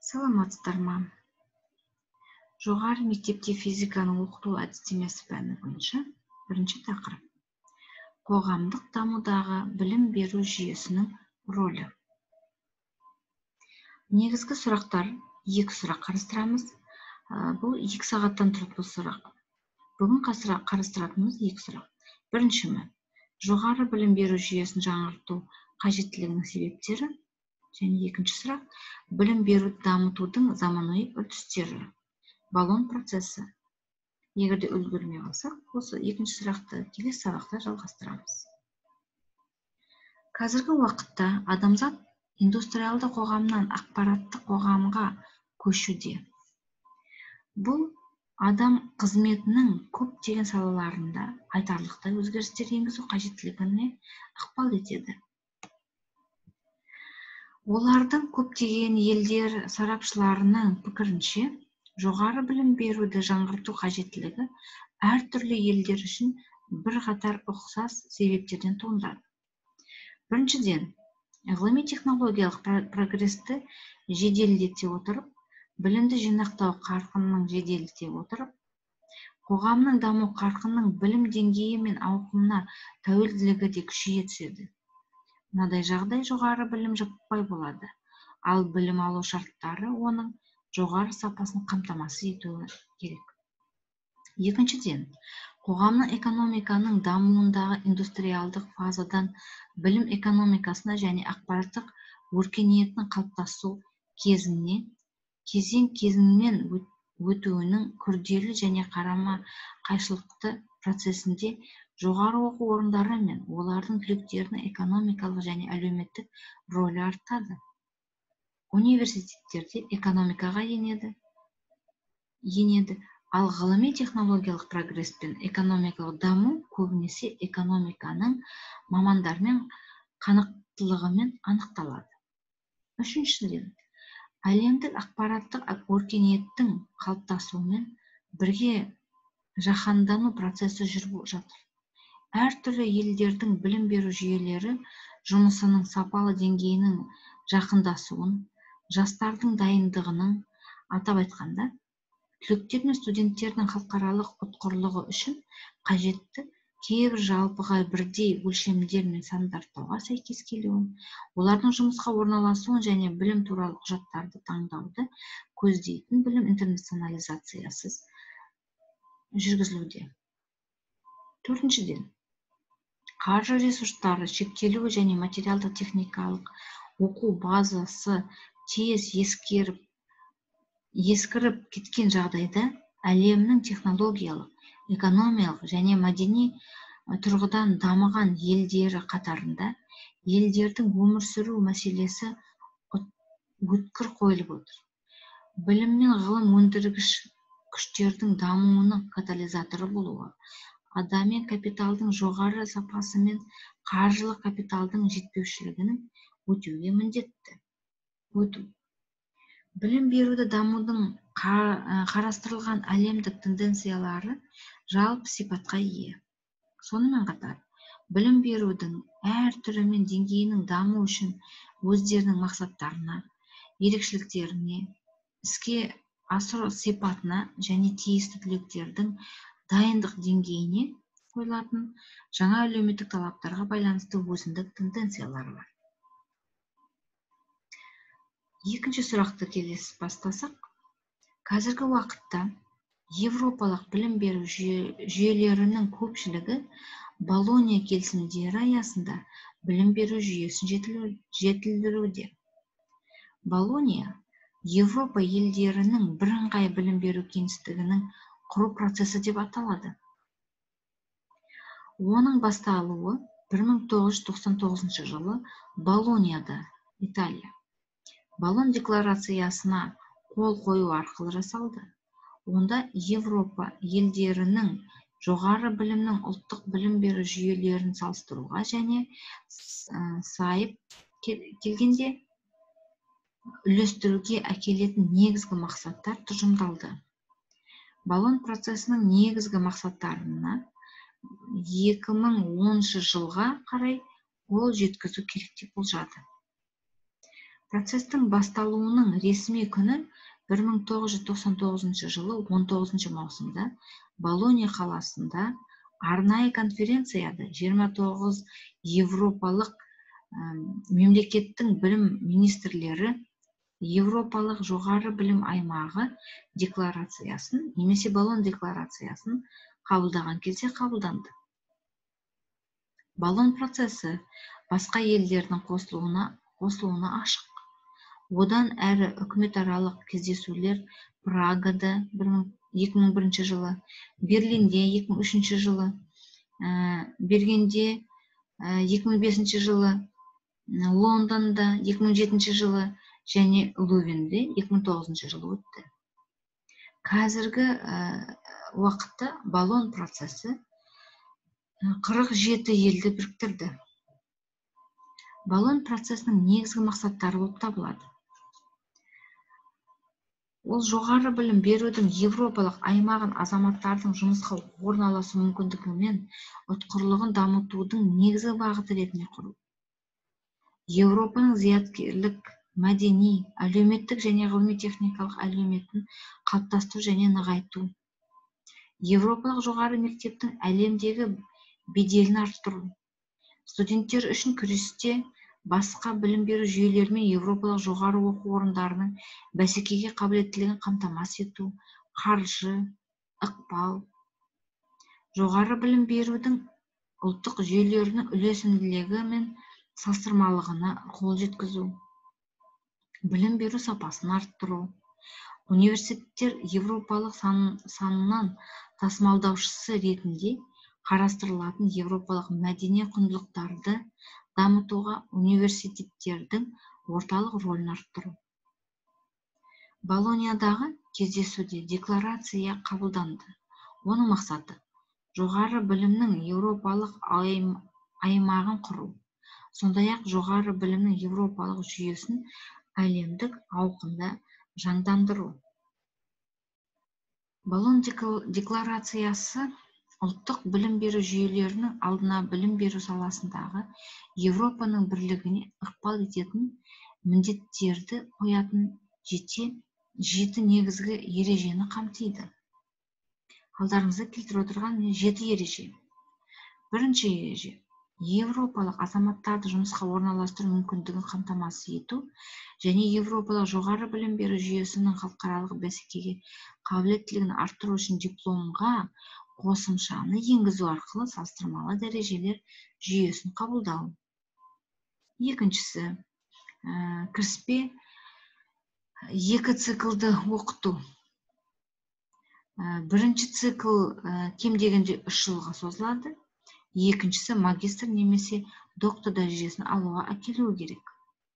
Саламатсыздар ма? Жоғары мектепте физиканың оқыту әдістемесі пәні бойынша бірінші тақырып. Қоғамдық дамудағы білім беру жүйесінің рөлі. Негізгі сұрақтар, екі сұрақ қарастырамыз. Бұл 2 сағаттан тұрады бұл сұрақ. Бүгін қарастыратынымыз 2 сұрақ. Біріншісі, жоғары білім беру жүйесін жаңғырту қажеттілігінің себептері. Және екінші сұрақ, білім беруді дамытудың заманауи үрдістері. Баллон процесі. Егерде үлгермей қалсақ, осы екінші сұрақты келесі сабақта жалғастырамыз. Қазіргі уақытта адамзат индустриалды қоғамнан ақпараттық қоғамға көшуде. Бұл адам қызметінің көптеген салаларында айтарлықтай өзгерістер енгізу қажеттілігіне ықпал етеді. Олардың көптеген елдер сарапшыларының пікірінше, жоғары білім беруді жаңғырту қажеттілігі әртүрлі елдер үшін бірқатар ұқсас себептерден туындады. Біріншіден, ғылыми технологиялық прогресті жеделдете отырып, білімді жинақтау қарқынының жеделдете отырып, қоғамның даму қарқынының білім деңгейі мен ауқымына тәуелділігі де күшейе түседі. Мынадай жағдай жоғары білім жаппай болады, ал білім алу шарттары оның жоғары сапасын қамтамасыз етуі керек. Екіншіден, қоғамның экономиканың дамуындағы индустриалдық фазадан білім экономикасына және ақпараттық өркениетінің қалыптасу кезеңмен өтуінің күрделі және қарама қайшылықты процесінде жоғары оқу орындары мен олардың түлектерінің экономикалық және әлеуметтік рөлі артады. Университеттерде экономикаға енеді, ал ғылыми технологиялық прогресс пен экономикалық даму көбінесе экономиканың мамандармен қанықтылығымен анықталады. Үшіншіден, әлемдік ақпараттық өркениеттің қалыптасуымен бірге жаһандану процесі жүріп жатыр. Әртүрлі елдердің білім беру жүйелері жұмысының сапалы деңгейінің жақындасуын, жастардың дайындығының, атап айтқанда, түлектер мен студенттердің халықаралық ұтқырлығы үшін қажетті кейбір жалпыға бірдей өлшемдер мен стандарттауға сәйкес келуін, олардың жұмысқа орналасуын және білім туралы құжаттарды таңдауды көздейтін білім интернационализациясы жүргізілуде. Төртіншіден, қаржы ресурстары шектелуі және материалдық-техникалық оқу базасы тез ескіріп кеткен жағдайда әлемнің технологиялық, экономикалық және мәдени тұрғыдан дамыған елдері қатарында елдердің өмір сүру мәселесі өткір қойылып отыр. Білім мен ғылым өндіргіш күштердің дамуының катализаторы болуы, адами капиталдың жоғары сапасы мен қаржылық капиталдың жетпеушілігінің өтеуге міндетті. Білім беруді дамудың қарастырылған әлемдік тенденциялары жалпы сипатқа ие. Сонымен қатар, білім берудің әр түрі мен деңгейінің даму үшін өздерінің мақсаттарына, ерекшеліктеріне, іске асыру сипатына және тиісті түлектердің дайындық деңгейіне қойылатын жаңа әлеуметтік талаптарға байланысты өзіндік тенденциялары бар. Екінші сұрақты келесі бастасақ, қазіргі уақытта Европалық білім беру жүйелерінің көпшілігі Болонья келісімдері аясында білім беру жүйесін жетілдіруде. Болонья Европа елдерінің бірыңғай білім беру кеңістігінің құру процесі деп аталады. Оның басталуы 1999 жылы Болоньяда, Италия. Болон декларациясына қол қою арқылы жасалды. Онда Европа елдерінің жоғары білімнің ұлттық білім беру жүйелерін салыстыруға және сайып келгенде үлестіруге әкелетін негізгі мақсаттар тұжырымдалды. Болон процесінің негізгі мақсаттарына 2010 жылға қарай қол жеткізу керек деп болжады. Процестің басталуының ресми күні 1999 жылы 19 маусымда Болонья қаласында арнайы конференцияда 29 европалық мемлекеттің білім министрлері Европалық жоғары білім аймағы декларациясын, немесе Болон декларациясын қабылдаған кезде қабылданды. Болон процесі басқа елдердің қосылуына ашық. Одан әрі үкіметаралық кездесулер Прагада 2001 жылы, Берлинде 2003 жылы, Бергенде 2005 жылы, Лондонда 2007 жылы және Лувенде 2009 жылы өтті. Қазіргі уақытта Болон процесі 47 елді біріктірді. Болон процесінің негізгі мақсаттары болып табылады. Ол жоғары білім берудің Европалық аймағын азаматтардың жұмысқа орналасу мүмкіндігі мен ұтқырлығын дамытудың негізгі бағыты ретінде құру. Еуропаның зияткерлік, мәдени, әлеуметтік және ғылыми-техникалық әлеуметін қалыптастыру және нығайту. Еуропалық жоғары мектептің әлемдегі беделін арттыру. Студенттер үшін күресте басқа білім беру жүйелерімен Еуропалық жоғары оқу орындарының бәсекеге қабілеттілігін қамтамасыз ету, қаржы, ықпал. Жоғары білім берудің ұлттық жүйелерінің үлесімділігі мен салыстырмалығына қол жеткізу. Білім беру сапасын арттыру. Университеттер Европалық санынан тасымалдаушысы ретінде қарастырылатын европалық мәдени құндылықтарды дамытуға университеттердің орталық рөлін арттыру. Болоньядағы кездесуде декларация қабылданды. Оның мақсаты жоғары білімнің европалық аймағын құру, сондай-ақ жоғары білімнің европалық жүйесін әлемдік ауқымда жандандыру. Болон декларациясы ұлттық білім беру жүйелерінің алдына білім беру саласындағы Европаның бірлігіне ықпал ететін міндеттерді қоятын жеті негізгі ережені қамтиды. Алдарыңызда келтіріп отырған 7 ереже. Бірінші ереже: Европалық азаматтарды жұмысқа орналастыру мүмкіндігін қамтамасыз ету және Европалық жоғары білім беру жүйесінің халықаралық бәсекеге қабілеттілігін арттыру үшін дипломға қосымшаны енгізу арқылы салыстырмалы дәрежелер жүйесін қабылдау. Екіншісі, кіріспе 2 циклды оқыту. Бірінші цикл кем дегенде 3 жылға созылады. Екіншісі магистр немесе доктор дәрежесін алуға әкелуі керек.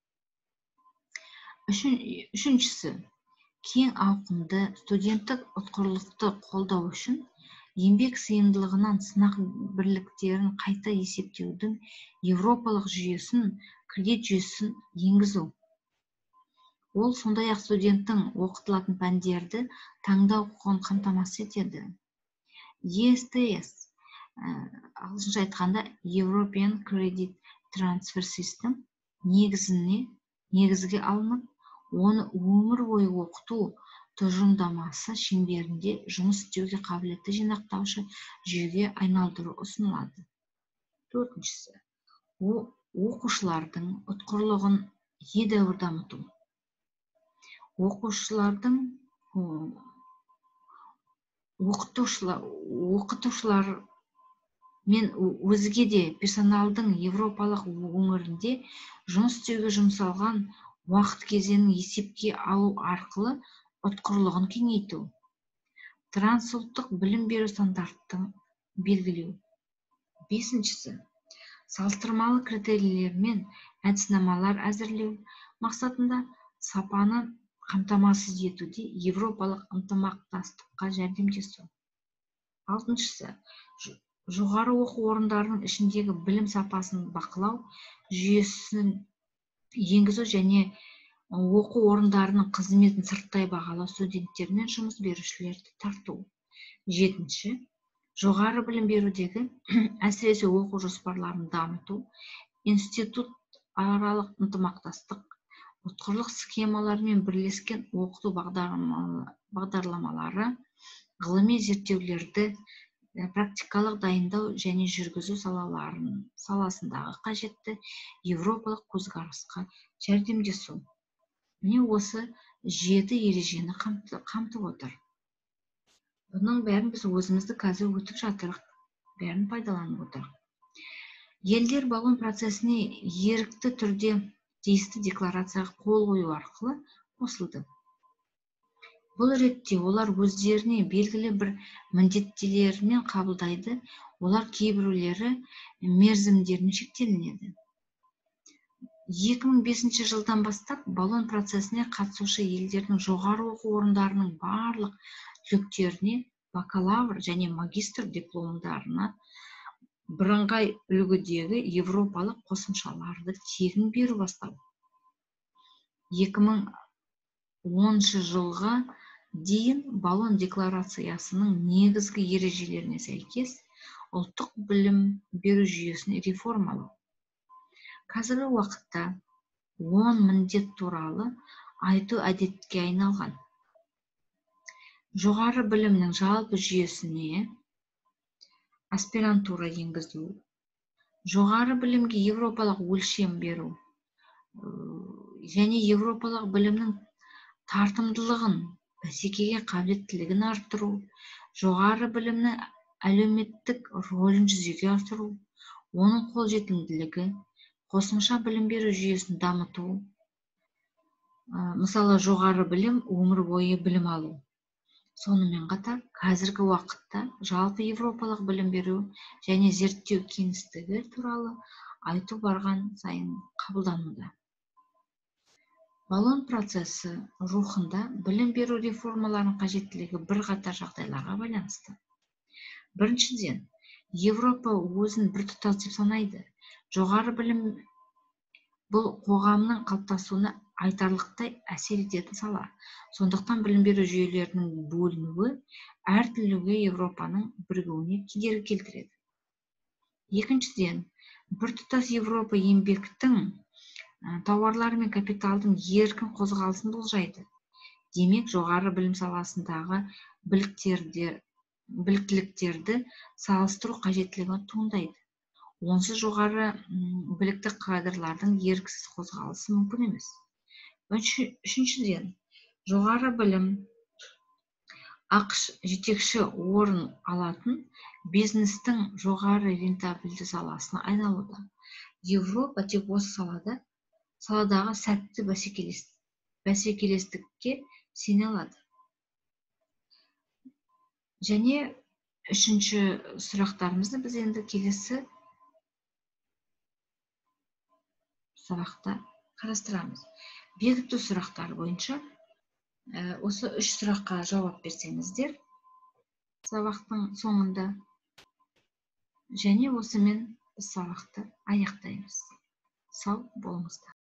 Үшіншісі, кең ауқымды студенттік ұтқырлықты қолдау үшін еңбек сыйымдылығынан сынақ бірліктерін қайта есептеудің Европалық жүйесін, кредит жүйесін енгізу. Ол сондай-ақ студенттің оқытылатын пәндерді таңдау құқығын қамтамасыз етеді. ESTS, ағылшынша айтқанда European Credit Transfer System негізге алынып, оны өмір бойы оқыту тұжырымдамасы шеңберінде жұмыс істеуге қабілетті жинақтаушы жүйеге айналдыру ұсынылады. Төртіншісі, оқушылардың ұтқырлығын едәуір дамыту. Оқытушылар мен өзге де персоналдың Европалық өңірінде жұмыс істеуге жұмсалған уақыт кезеңін есепке алу арқылы ұтқырлығын кеңейту. Трансұлттық білім беру стандарттың белгілеу. Бесіншісі, салыстырмалы критерийлер мен әдіснамалар әзірлеу мақсатында сапаны қамтамасыз етуде Европалық ынтымақтастыққа жәрдемдесу. Алтыншысы, жоғары оқу орындарының ішіндегі білім сапасын бақылау жүйесін енгізу және оқу орындарының қызметін сырттай бағалау, студенттер мен жұмыс берушілерді тарту. Жетінші, жоғары білім берудегі әсіресе оқу жоспарларын дамыту, институт аралық ынтымақтастық, ұтқырлық схемаларымен бірлескен оқыту бағдарламалары, ғылыми зерттеулерді практикалық дайындау және жүргізу саласындағы қажетті еуропалық көзқарасқа жәрдемдесу. Міне осы 7 ережені қамтып отыр. Бұның бәрін біз өзімізді қазір өтіп жатырық, бәрін пайдаланып отырық. Елдер балон процесіне ерікті түрде тиісті декларацияға қол қою арқылы қосылды. Бұл ретте олар өздеріне белгілі бір міндеттемелермен қабылдайды, олар кейбіреулері мерзімдермен шектелінеді. 2005 жылдан бастап балон процесіне қатысушы елдердің жоғары оқу орындарының барлық түлектеріне бакалавр және магистр дипломдарына бірыңғай үлгідегі европалық қосымшаларды тегін беру басталды. 2010 жылға дейін балон декларациясының негізгі ережелеріне сәйкес ұлттық білім беру жүйесін реформалау. Қазіргі уақытта 10 міндет туралы айту әдетке айналған. Жоғары білімнің жалпы жүйесіне аспирантура енгізу, жоғары білімге европалық өлшем беру және европалық білімнің тартымдылығын, бәсекеге қабілеттілігін арттыру, жоғары білімнің әлеуметтік рөлін жүзеге асыру, оның қолжетімділігі, қосымша білім беру жүйесін дамыту, мысалы жоғары білім, өмір бойы білім алу. Сонымен қатар, қазіргі уақытта жалпы европалық білім беру және зерттеу кеңістігі туралы айту барған сайын қабылдануда. Балон процесі рухында білім беру реформаларының қажеттілігі бірқатар жағдайларға байланысты. Біріншіден, Европа өзін біртұтас деп санайды. Жоғары білім бұл қоғамның қалыптасуына айтарлықтай әсер ететін сала. Сондықтан білім беру жүйелерінің бөлінуі әртүрлі Европаның бірігуіне кедергі келтіреді. Екіншіден, біртұтас Европа еңбектің, тауарлар мен капиталдың еркін қозғалысын болжайды. Демек, жоғары білім саласындағы біліктіліктерді салыстыру қажеттілігі туындайды. Онсыз жоғары білікті кадрлардың еріксіз қозғалысы мүмкін емес. Үшіншіден, жоғары білім ақш жетекші орын алатын бизнестің жоғары рентабельді саласына айналуда. Европа тек осы саладағы сәтті бәсекелестікке сене алады. Және үшінші сұрақтарымызды біз енді келесі сұрақта қарастырамыз. Бекіту сұрақтары бойынша осы 3 сұраққа жауап берсеңіздер сабақтың соңында, және осымен сабақты аяқтаймыз. Сау болыңыздар.